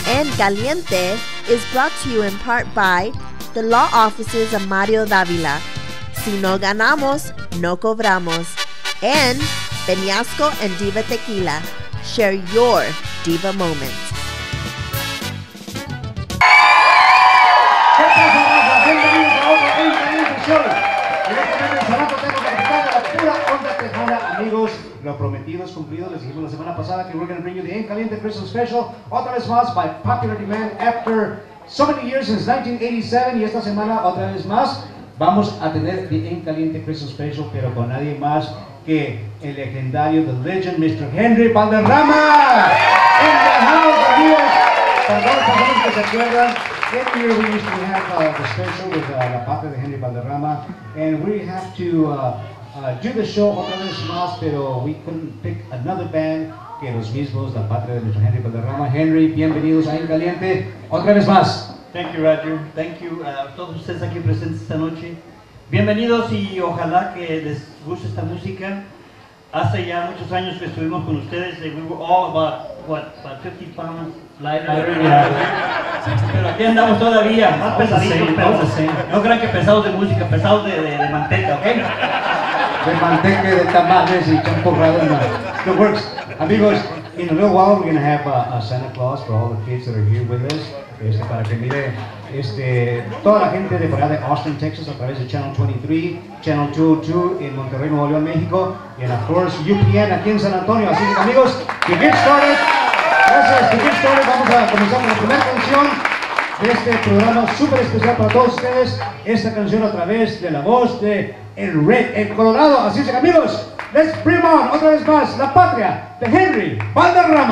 En Caliente is brought to you in part by the law offices of Mario Davila. Si no ganamos, no cobramos. And Peñasco and Diva Tequila. Share your diva moment. ¿Qué pasa, raza? Bienvenidos a otro En Caliente Show. Directamente en San Antonio, capital de la pura onda tejana. Amigos, lo prometido es cumplido. Les dijimos la semana pasada que we're going to bring you the En Caliente Christmas Special. Otra vez más, by popular demand, after so many years, since 1987. Y esta semana, otra vez más, vamos a tener the En Caliente Christmas Special, pero con nadie más que el legendario, the legend, Mr. Henry Valderrama. In the house, amigos. Para todas las personas que se acuerdan, every year we used to have the special with La Patria de Henry Valderrama, and we have to do the show otra vez más, pero we couldn't pick another band que los mismos, La Patria de nuestro Henry Valderrama. Henry, bienvenidos a En Caliente, otra vez más. Thank you, Roger. Thank you a todos ustedes aquí presentes esta noche. Bienvenidos y ojalá que les guste esta música. Hace ya muchos años que estuvimos con ustedes. We were all about 50 pounds lighter. Pero aquí andamos todavía, más pesaditos, pero no crean que pesados de música, pesados de manteca, ¿ok? De manteca, de tamales y champurrado. The works. Amigos, in a little while we're going to have a Santa Claus for all the kids that are here with us. Para que mire toda la gente de fuera de Austin, Texas, a través de Channel 23, Channel 202 en Monterrey, Nuevo León, México, y of course UPN aquí en San Antonio. Así que amigos, to get started, gracias, to get started, vamos a comenzar con la primera canción de este programa súper especial para todos ustedes. Esta canción a través de la voz de el Red, el Colorado. Así que amigos, let's bring on otra vez más La Patria de Henry Valderrama.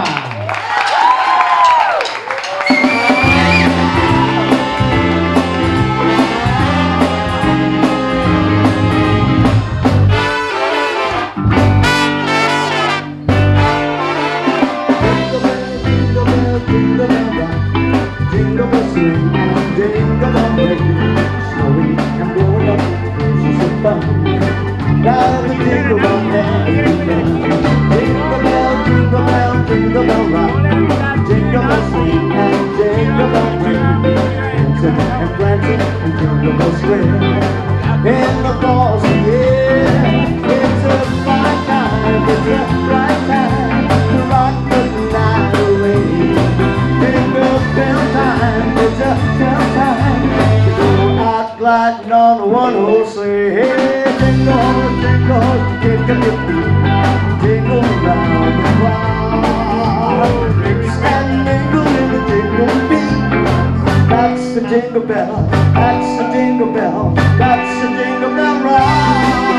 Jingle bell rock, jingle bell swing, and jingle bell ring. Snowing and blowing up, she's so fun. Now the jingle bell bell is begun. Jingle bell, jingle bell, jingle bell rock, jingle bell swing, and jingle bell ring. Dancing and prancing and jingle bell swing. In the falls, yeah, it's a fine time, it's a right time to rock the night away. Jingle bell time, it's a bell time to go out gliding on one horse sleigh. Hey, jingle horse, jingle your feet, jingle round the clock. Mix and mingle in the jingle beat. That's the jingle bell, that's the jingle bell, that's the jingle bell rock.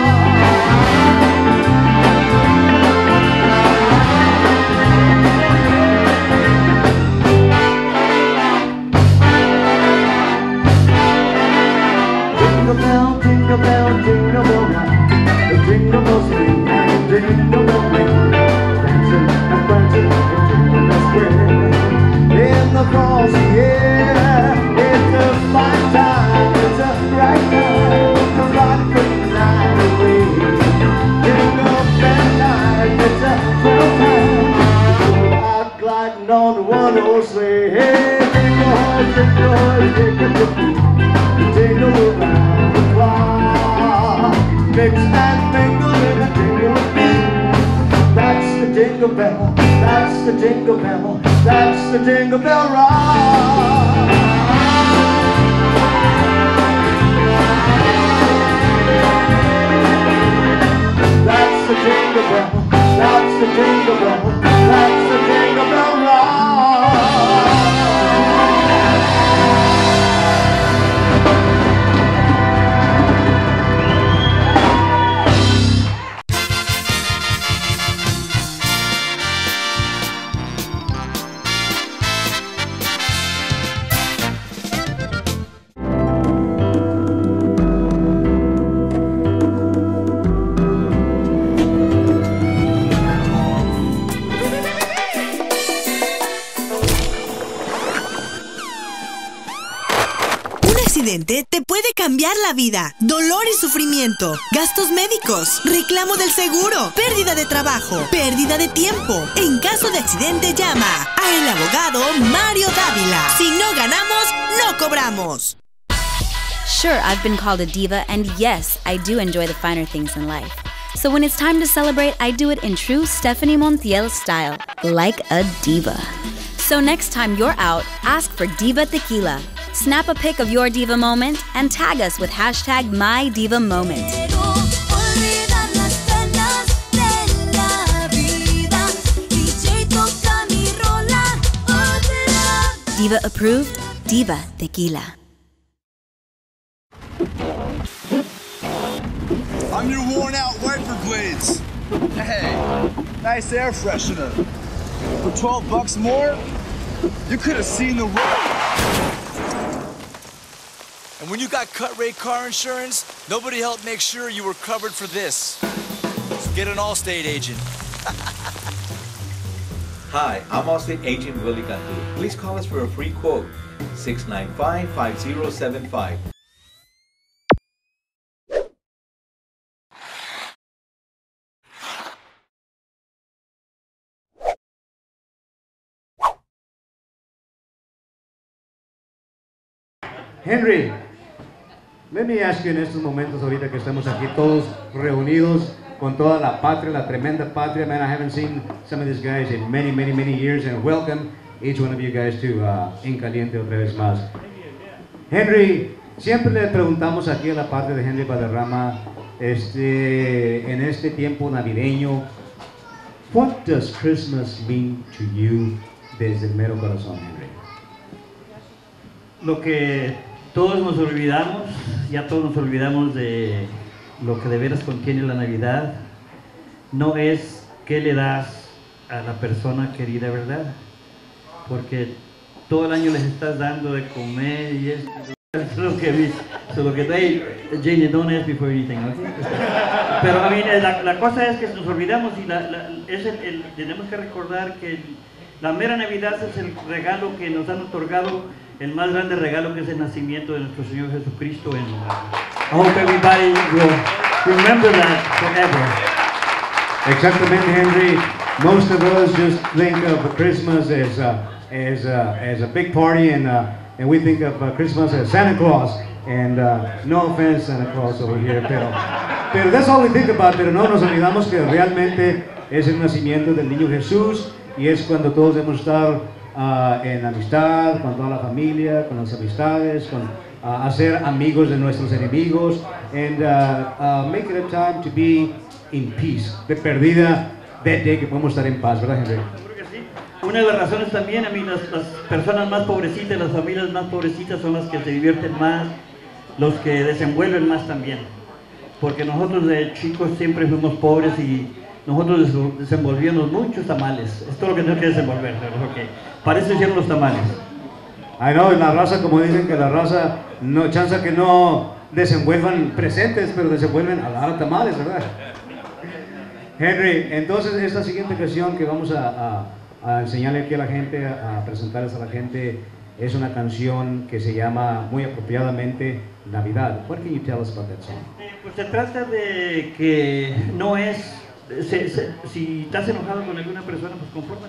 Jingle bell rock, the jingle bell swing and the jingle bell ring. Dancing and prancing, the jingle bell swing. In the falls, yeah, it's a fine time, it's a right time to rock the night away. Jingle bell time, it's a swell time to go out gliding on one horse sleigh. Hey, jingle horse, jingle your feet, jingle around the clock. Mix and mingle in a jingle beat. That's the jingle bell, that's the jingle bell, that's the jingle bell rock. That's the jingle bell, that's the jingle bell, that's the jingle bell rock. accidente te puede cambiar la vida. Dolor y sufrimiento, gastos médicos, reclamo del seguro, pérdida de trabajo, pérdida de tiempo. En caso de accidente, llama a el abogado Mario Dávila. Si no ganamos, no cobramos. Sure, I've been called a diva, and yes, I do enjoy the finer things in life. So when it's time to celebrate, I do it in true Stephanie Montiel style, like a diva. So next time you're out, ask for Diva Tequila. Snap a pic of your diva moment and tag us with hashtag MyDivaMoment. Diva approved, Diva Tequila. I'm your worn-out wiper blades. Hey, nice air freshener. For $12 more, you could have seen the road. And when you got cut rate car insurance, nobody helped make sure you were covered for this. So get an Allstate agent. Hi, I'm Allstate Agent Willie Cantu. Please call us for a free quote, 695-5075. Henry, let me ask you en estos momentos, ahorita que estamos aquí todos reunidos con toda la patria, la tremenda patria. Man, I haven't seen some of these guys in many, many, many years, and welcome each one of you guys to En Caliente otra vez más. Henry, siempre le preguntamos aquí a la patria de Henry Valderrama, en este tiempo navideño, what does Christmas mean to you desde el mero corazón, Henry? Lo que todos nos olvidamos, ya todos nos olvidamos de lo que de veras contiene la Navidad, no es qué le das a la persona querida, ¿verdad? Porque todo el año les estás dando de comer y esto es lo que hey, Jane, don't ask me for anything, okay? Pero a mí la cosa es que nos olvidamos y tenemos que recordar que la mera Navidad es el regalo que nos han otorgado, el más grande regalo, que es el nacimiento de nuestro Señor Jesucristo. I hope everybody will remember that forever. Exactamente, Henry. Most of us just think of Christmas as a big party, and we think of Christmas as Santa Claus. And no offense, Santa Claus over here, pero that's all we think about. Pero no nos olvidamos que realmente es el nacimiento del niño Jesús, y es cuando todos debemos estar en amistad, con toda la familia, con las amistades, con hacer amigos de nuestros enemigos, and make it a time to be in peace. De perdida, that day que podemos estar en paz, ¿verdad, Henry? Una de las razones también, a mí las personas más pobrecitas, las familias más pobrecitas son las que se divierten más, los que desenvuelven más también. Porque nosotros de chicos siempre fuimos pobres y nosotros desenvolvíamos muchos tamales. Es todo lo que tenemos que desenvolver, okay. Para eso hicieron los tamales. I know, en la raza, como dicen que la raza, no, chance que no desenvuelvan presentes, pero desenvuelven a la hora tamales, ¿verdad? Henry, entonces esta siguiente canción que vamos a enseñarle aquí a la gente, a presentarles a la gente, es una canción que se llama muy apropiadamente Navidad. What can you tell us about that song? Pues se trata de que no es, si estás enojado con alguna persona, pues confórmate,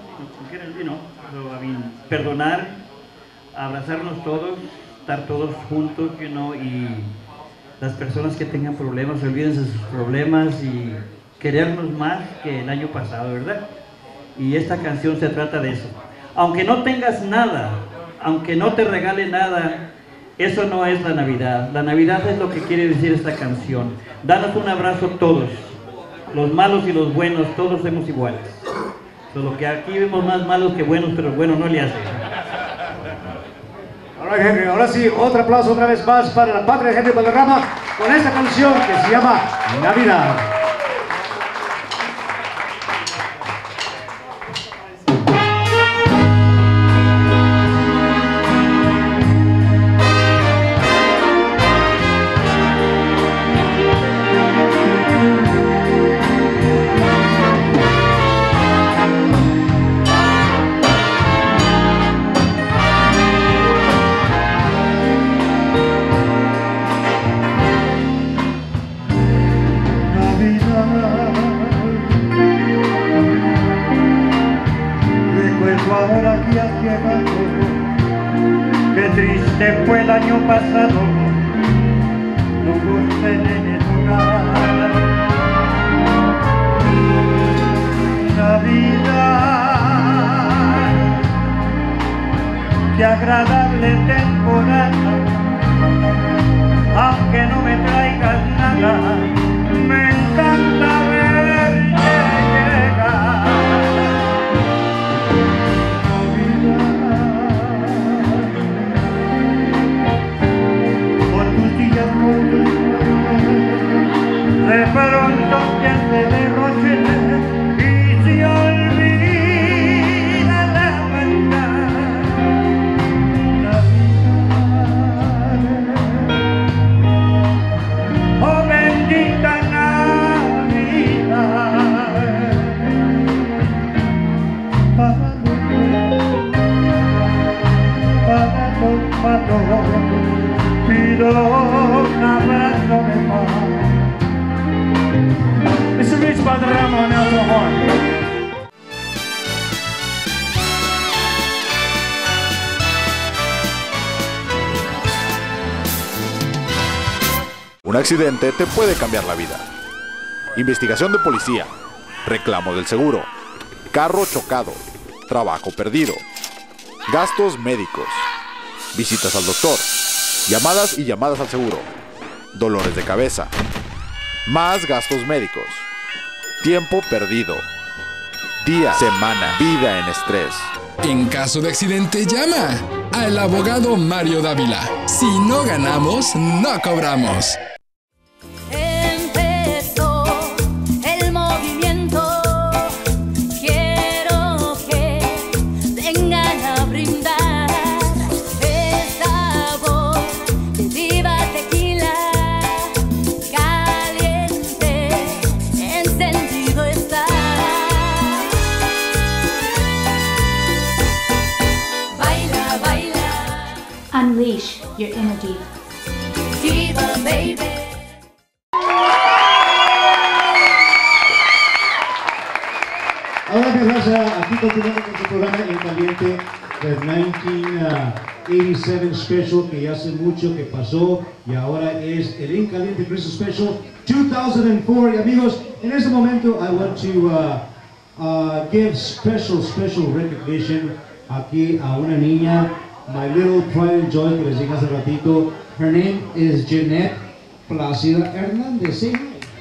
perdonar, abrazarnos todos, estar todos juntos, y las personas que tengan problemas, olvídense de sus problemas y querernos más que el año pasado, ¿verdad? Y esta canción se trata de eso. Aunque no tengas nada, aunque no te regale nada, eso no es la Navidad. La Navidad es lo que quiere decir esta canción. Danos un abrazo todos, los malos y los buenos, todos somos iguales. Solo que aquí vemos más malos que buenos, pero bueno, no le hace. All right, Henry, ahora sí, otro aplauso otra vez más para la patria de Henry Valderrama con esta canción que se llama Navidad. vida que has llevado, qué triste fue el año pasado, no gusta en el hogar. Navidad, qué agradable temporada, aunque no me traigas nada, me encanta verte llegar. De pronto quien se derroche y se olvida la maldad. Navidad, oh bendita Navidad, para pido un abrazo de paz. Mr. Rich Valderrama on alto horn. Un accidente te puede cambiar la vida. Investigación de policía, reclamo del seguro, carro chocado, trabajo perdido, gastos médicos, visitas al doctor, llamadas y llamadas al seguro, dolores de cabeza, más gastos médicos, tiempo perdido, día, semana, vida en estrés. En caso de accidente, llama al abogado Mario Dávila. Si no ganamos, no cobramos. Empezó el movimiento. Quiero que vengan a brindar el sabor de Diva Tequila. Caliente, encendido está. Baila, baila. Unleash your inner diva. Diva, baby. Ahora que raza, aquí continuamos con su programa En Caliente, el 1987 Special, que ya hace mucho que pasó, y ahora es el En Caliente Christmas Special 2004. Y amigos, en este momento I want to give special recognition aquí a una niña, my little pride and joy, que les dije hace ratito. Her name is Jeanette Plácida Hernández. Say hi.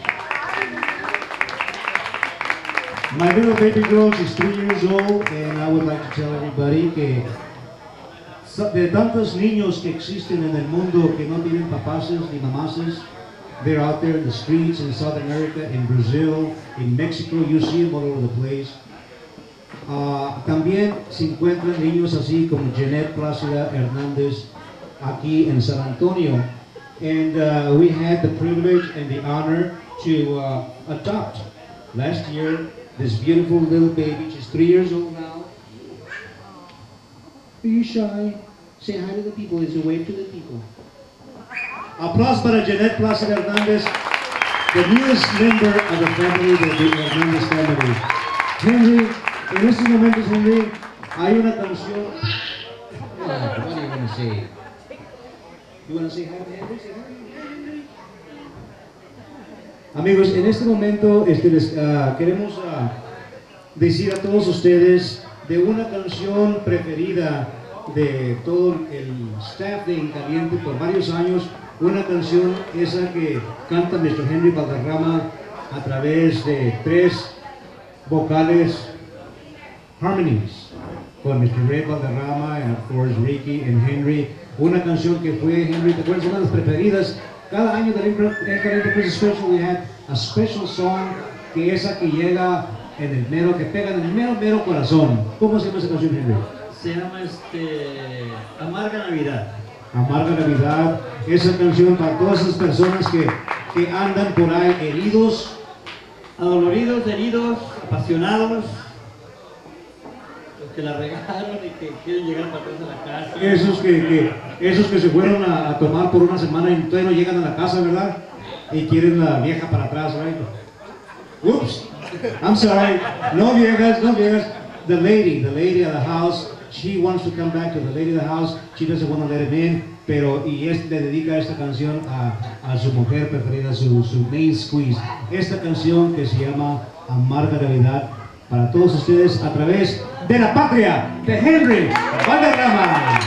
My little baby girl, she's 3 years old, and I would like to tell everybody que de tantos niños que existen en el mundo que no tienen papaces ni mamaces, they're out there in the streets in South America, in Brazil, in Mexico, you see them all over the place. También se encuentran niños así como Jeanette Plácida Hernández aquí en San Antonio. And we had the privilege and the honor to adopt last year this beautiful little baby. She's 3 years old now. Are you shy? Say hi to the people. Is a wave to the people. Applause para Jeanette Plácida Hernández, the newest member of the family, the Hernández family. Henry, en estos momentos, Henry, hay una canción. What are you going to say? You want to say hi to Henry? Say hi. Amigos, en este momento les queremos decir a todos ustedes de una canción preferida de todo el staff de En Caliente por varios años, una canción esa que canta Mr. Henry Valderrama a través de 3 vocales harmonies con Mr. Red Valderrama and of course Ricky and Henry, una canción que fue, Henry, ¿te acuerdas? Una de las preferidas. Cada año del En Caliente Christmas Special we had a special song, que esa que llega en el mero, que pega en el mero corazón. ¿Cómo se llama esa canción, Henry? Se llama Amarga Navidad. Amarga Navidad, esa canción para todas esas personas que andan por ahí heridos, adoloridos, heridos, apasionados, los que la regaron y que quieren llegar para atrás a la casa. Esos que se fueron a tomar por una semana y todavía no llegan a la casa, ¿verdad? Y quieren la vieja para atrás, right? Oops, I'm sorry, no viejas. The lady of the house, She wants to come back to the lady of the house. She doesn't want to let him in. Pero, y le dedica esta canción a su mujer preferida, su main squeeze. Esta canción que se llama Amarga Navidad, para todos ustedes a través de la patria de Henry Valderrama.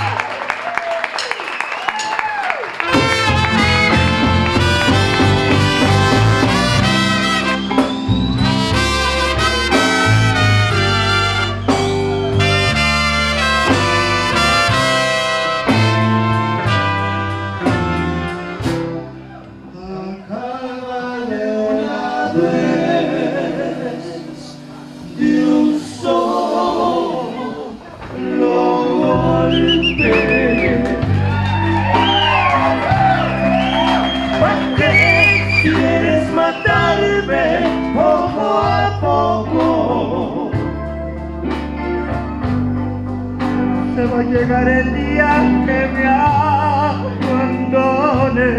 Se va a llegar el día que me abandone.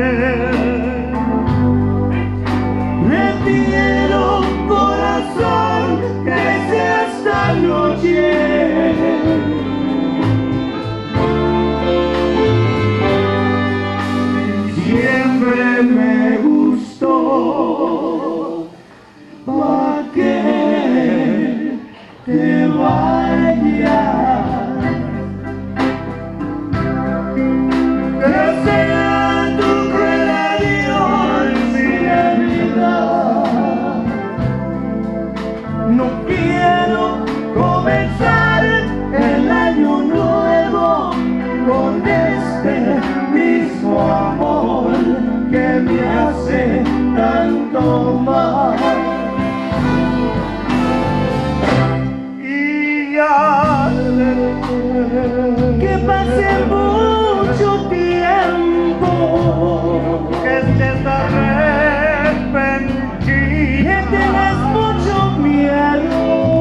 Prefiero, corazón, que sea esta noche. Siempre me gustó. ¿Pa' qué te vayas? No quiero comenzar el año nuevo con este mismo amor que me hace tanto mal. Y ya que pase mucho tiempo, que estés arrepentido, que tengas mucho miedo,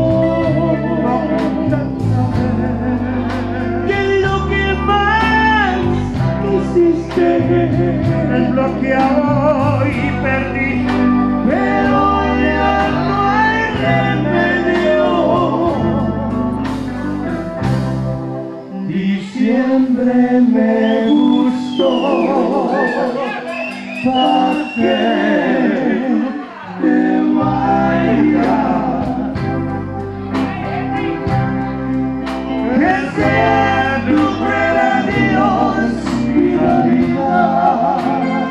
que lo que más quisiste es lo que hoy perdí, pero ya no hay remedio. Diciembre me gustó. ¿Pa' qué te vayas? Que sea tu cruel adiós mi Navidad.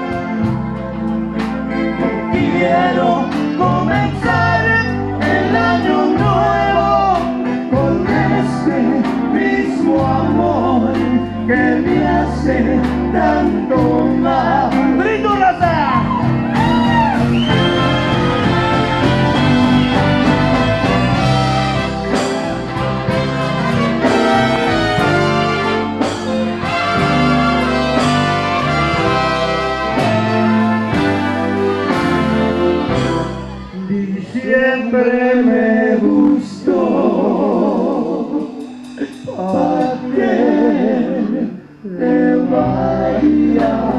No quiero comenzar el año nuevo con este mismo amor que me hace tanto mal. ¡Grito, raza! Diciembre me gustó. ¿Pa' qué te vayas?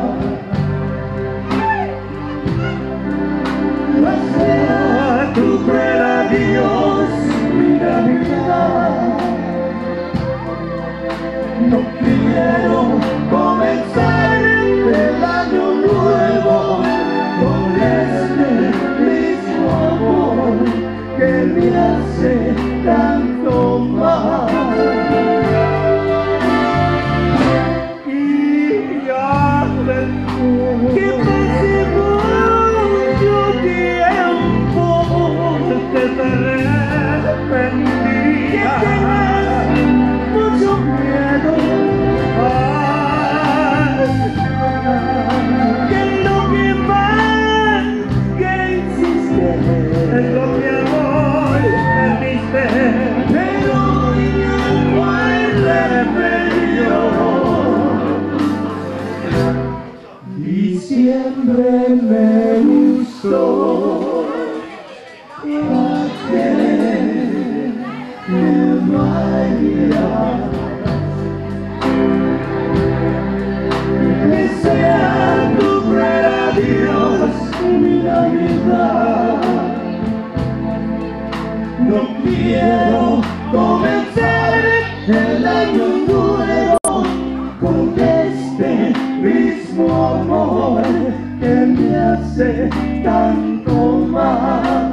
Sea tu cruel adiós mi Navidad. No quiero comenzar el año nuevo con este mismo amor que me hace tanto mal. Y ya que pase mucho tiempo, te arrepentiría, que tengas mucho miedo, que lo que más que hiciste es lo que hoy perdiste, pero ya no hay remedio. Diciembre me gustó. ¿Pa' qué te vayas? Que sea tu cruel adiós mi Navidad. No quiero comenzar el año año nuevo con este mismo amor que me hace tanto mal.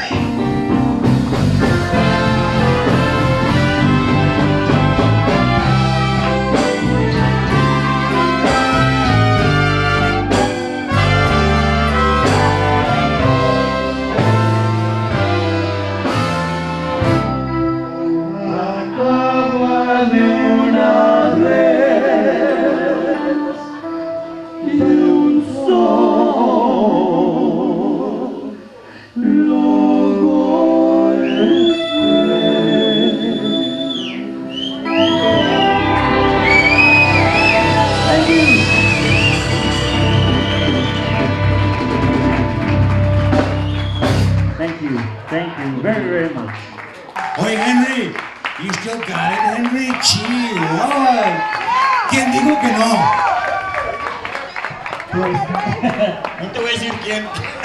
Thank you very, very much. Oye, Henry, you still got it, Henry? Chido. ¿Quién dijo que no? No te voy a decir quién.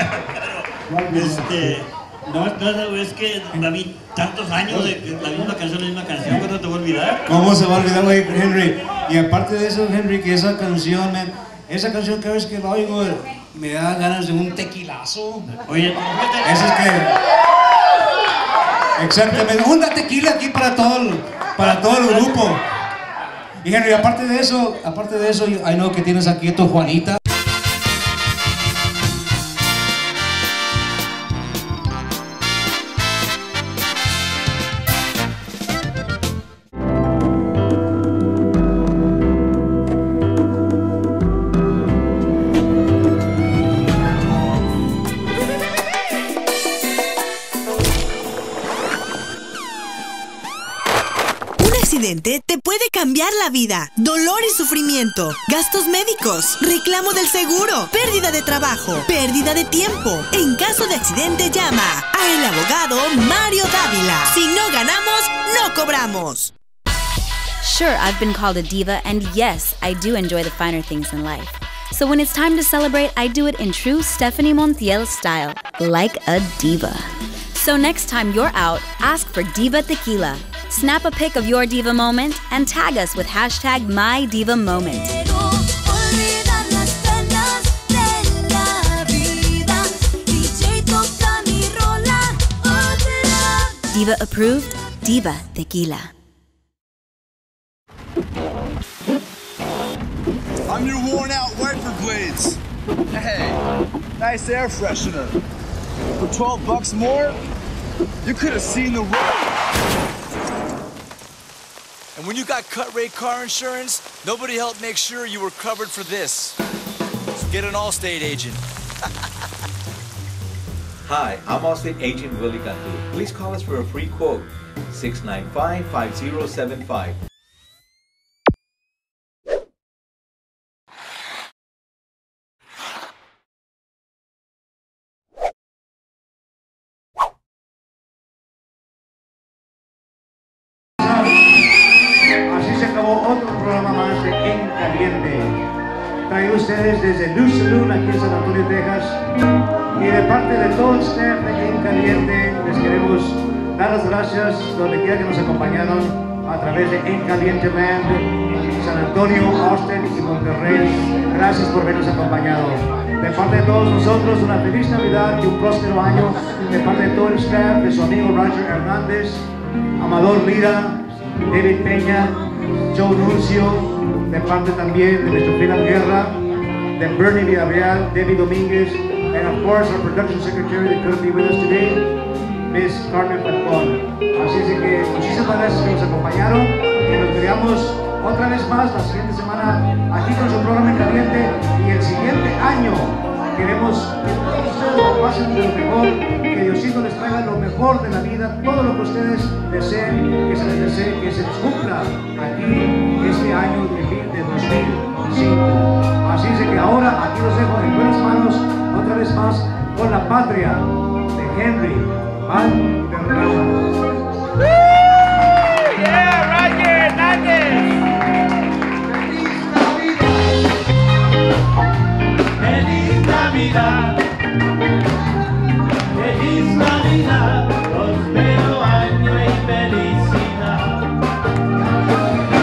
No, es que David, tantos años de la misma canción, ¿cuándo te voy a olvidar? ¿Cómo se va a olvidar, güey, Henry? Y aparte de eso, Henry, que esa canción, cada vez que la oigo, me da ganas de un tequilazo. Oye, eso es que... Exactamente, un tequila aquí para todo el grupo. Y Henry, aparte de eso, I know que tienes aquí a tu Juanita. Te puede cambiar la vida. Dolor y sufrimiento, gastos médicos, reclamo del seguro, pérdida de trabajo, pérdida de tiempo. En caso de accidente llama a el abogado Mario Dávila. Si no ganamos, no cobramos. Sure, I've been called a diva, and yes, I do enjoy the finer things in life. So when it's time to celebrate, I do it in true Stephanie Montiel style, like a diva. So next time you're out, ask for Diva Tequila. Snap a pic of your diva moment and tag us with hashtag MyDivaMoment. Diva approved, Diva Tequila. I'm your worn out wiper blades. Hey, nice air freshener. For $12 more, you could have seen the road. And when you got cut rate car insurance, nobody helped make sure you were covered for this. So get an Allstate agent. Hi, I'm Allstate Agent Willie Cantu. Please call us for a free quote. 695-5075. Otro programa más de En Caliente, traído ustedes desde Luz Saloon aquí en San Antonio, Texas, y de parte de todo el staff de En Caliente les queremos dar las gracias donde quiera que nos acompañaron a través de En Caliente Band, San Antonio, Austin y Monterrey. Gracias por habernos acompañado. De parte de todos nosotros, una feliz Navidad y un próspero año. De parte de todo el staff, de su amigo Roger Hernández, Amador Lira, David Peña, Joe Nuncio, de parte también de nuestro Final Guerra, de Bernie Villarreal, Debbie Domínguez, and of course our production secretary that couldn't be with us today, Miss Carmen Falcón. Así es que muchísimas gracias que nos acompañaron y nos veamos otra vez más la siguiente semana aquí con su programa En Caliente, y el siguiente año queremos que todos ustedes lo pasen de lo mejor, que Diosito les traiga lo mejor de la vida, todo lo que ustedes deseen, que se les desee, que se les cumpla aquí este año de 2005. Así es que ahora aquí los dejo en buenas manos, otra vez más, con la patria de Henry Valderrama. Yeah, Roger Hernández. Feliz Navidad, feliz Navidad, próspero año y felicidad.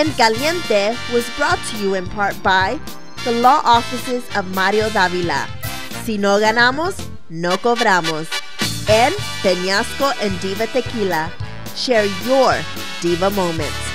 En Caliente was brought to you in part by the law offices of Mario Davila. Si no ganamos, no cobramos. And Peñasco and Diva Tequila. Share your diva moments.